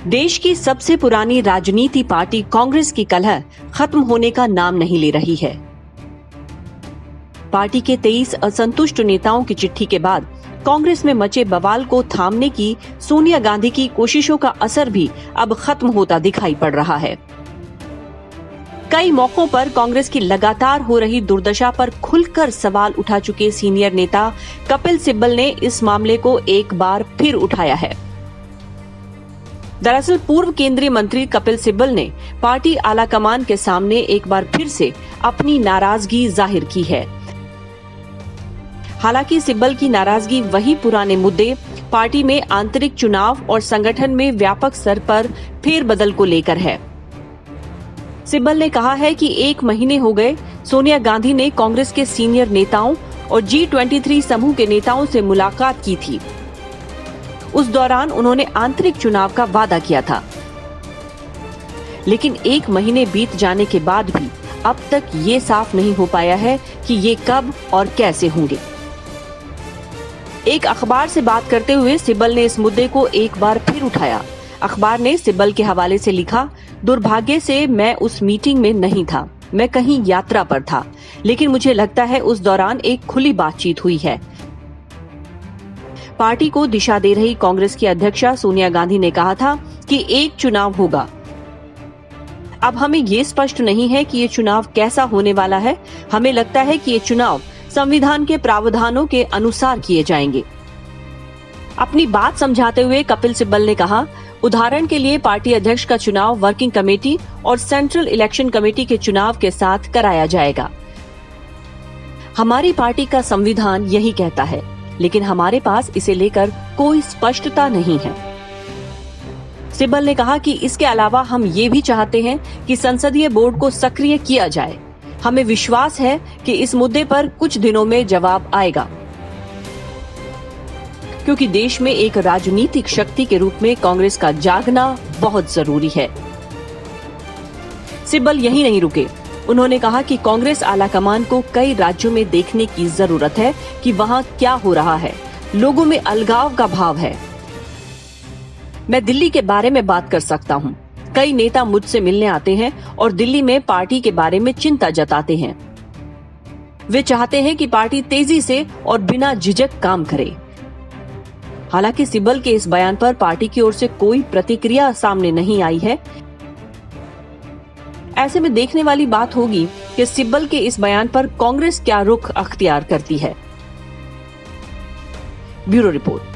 देश की सबसे पुरानी राजनीति पार्टी कांग्रेस की कलह खत्म होने का नाम नहीं ले रही है। पार्टी के 23 असंतुष्ट नेताओं की चिट्ठी के बाद कांग्रेस में मचे बवाल को थामने की सोनिया गांधी की कोशिशों का असर भी अब खत्म होता दिखाई पड़ रहा है। कई मौकों पर कांग्रेस की लगातार हो रही दुर्दशा पर खुलकर सवाल उठा चुके सीनियर नेता कपिल सिब्बल ने इस मामले को एक बार फिर उठाया है। दरअसल पूर्व केंद्रीय मंत्री कपिल सिब्बल ने पार्टी आलाकमान के सामने एक बार फिर से अपनी नाराजगी जाहिर की है। हालांकि सिब्बल की नाराजगी वही पुराने मुद्दे पार्टी में आंतरिक चुनाव और संगठन में व्यापक स्तर पर फेरबदल को लेकर है। सिब्बल ने कहा है कि 1 महीने हो गए सोनिया गांधी ने कांग्रेस के सीनियर नेताओं और G23 समूह के नेताओं से मुलाकात की थी। उस दौरान उन्होंने आंतरिक चुनाव का वादा किया था, लेकिन 1 महीने बीत जाने के बाद भी अब तक ये साफ नहीं हो पाया है कि ये कब और कैसे होंगे। एक अखबार से बात करते हुए सिब्बल ने इस मुद्दे को एक बार फिर उठाया। अखबार ने सिब्बल के हवाले से लिखा, दुर्भाग्य से मैं उस मीटिंग में नहीं था, मैं कहीं यात्रा पर था, लेकिन मुझे लगता है उस दौरान एक खुली बातचीत हुई है। पार्टी को दिशा दे रही कांग्रेस की अध्यक्षा सोनिया गांधी ने कहा था कि एक चुनाव होगा। अब हमें ये स्पष्ट नहीं है कि ये चुनाव कैसा होने वाला है। हमें लगता है कि ये चुनाव संविधान के प्रावधानों के अनुसार किए जाएंगे। अपनी बात समझाते हुए कपिल सिब्बल ने कहा, उदाहरण के लिए पार्टी अध्यक्ष का चुनाव वर्किंग कमेटी और सेंट्रल इलेक्शन कमेटी के चुनाव के साथ कराया जाएगा। हमारी पार्टी का संविधान यही कहता है, लेकिन हमारे पास इसे लेकर कोई स्पष्टता नहीं है। सिब्बल ने कहा कि इसके अलावा हम ये भी चाहते हैं कि संसदीय बोर्ड को सक्रिय किया जाए। हमें विश्वास है कि इस मुद्दे पर कुछ दिनों में जवाब आएगा, क्योंकि देश में एक राजनीतिक शक्ति के रूप में कांग्रेस का जागना बहुत जरूरी है। सिब्बल यही नहीं रुके। उन्होंने कहा कि कांग्रेस आलाकमान को कई राज्यों में देखने की जरूरत है कि वहां क्या हो रहा है। लोगों में अलगाव का भाव है। मैं दिल्ली के बारे में बात कर सकता हूं। कई नेता मुझसे मिलने आते हैं और दिल्ली में पार्टी के बारे में चिंता जताते हैं। वे चाहते हैं कि पार्टी तेजी से और बिना झिझक काम करे। हालांकि सिब्बल के इस बयान पर पार्टी की ओर से कोई प्रतिक्रिया सामने नहीं आई है। ऐसे में देखने वाली बात होगी कि सिब्बल के इस बयान पर कांग्रेस क्या रुख अख्तियार करती है। Bureau report.